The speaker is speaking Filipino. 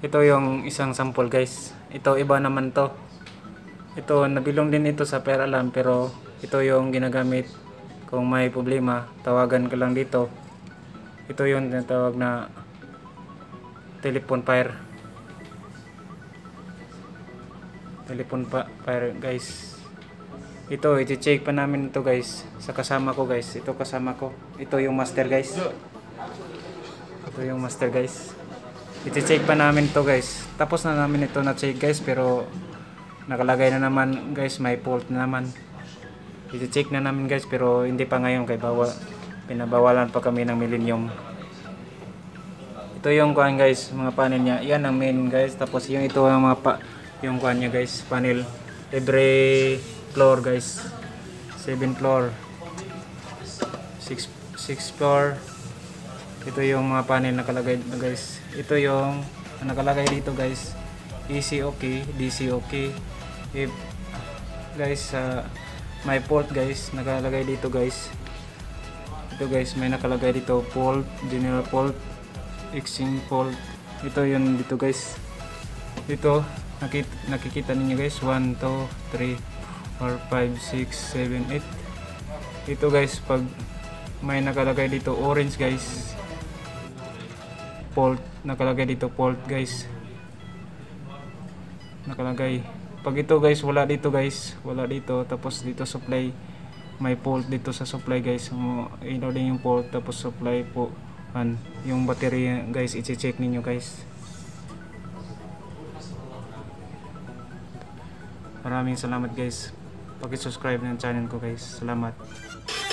Ito yung isang sample guys. Ito iba naman to. Ito nabilong din ito sa fire alarm, pero ito yung ginagamit kung may problema. Tawagan ka lang dito. Ito yung tinatawag na telephone fire. Telephone fire guys. Ito i-check pa namin ito guys sa kasama ko guys. Ito kasama ko. Ito yung master guys. Ito yung master guys. I-check pa namin to guys. Tapos na namin ito na check guys, pero nakalagay na naman guys, may fault na naman. I-check na namin guys, pero hindi pa ngayon kay pinabawalan pa kami ng Millennium. Ito yung kuan guys, mga panel niya. Yan ang main guys. Tapos yung ito ang mga yung kuan niya guys, panel every floor guys. 7 floor. 6 floor. Ito yung mga panel nakalagay guys. Ito yung nakalagay dito guys. AC okay, DC okay. If guys may fault guys, nakalagay dito guys. Ito guys, may nakalagay dito fault, general fault, exchange fault. Ito yun dito guys. Ito nakikita ninyo guys, 1 2 3 4 5 6 7 8. Ito guys, pag may nakalagay dito orange guys, fault, nakalagay dito fault guys, nakalagay. Pag ito guys, wala dito guys, wala dito. Tapos dito supply, may fault dito sa supply guys. Ilaw din yung fault, tapos supply po yung battery guys, i-check ninyo guys. Maraming salamat guys. Paki-subscribe ng channel ko guys. Salamat.